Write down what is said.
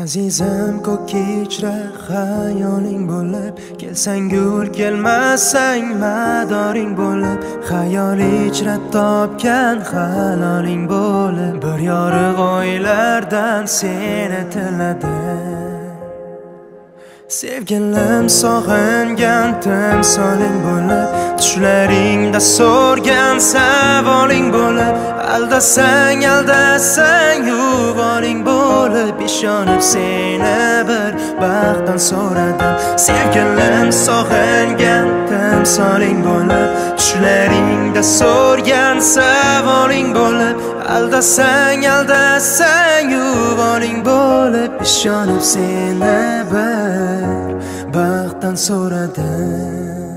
Azizim ko'k ichra xayoling bo'lib, kelsang gul kelmasang madoring bo'lib, xayol ichra topgan haloling bo'lib, bir yorug' oylardan seni tiladi. Sevgilim sog'ingan timsoling bo'lib, tushlaringda so'rgan savoling bo'lib, aldasang yuvoling bo'lib, ishonib seni bir baxtdan so'radim. Sevgilim sog'ingan timsoling bo'lib, tushlaringda so'rgan savoling bo'lib, aldasang yuvoling bo'lib, ishonib seni bir baxtdan so'radim.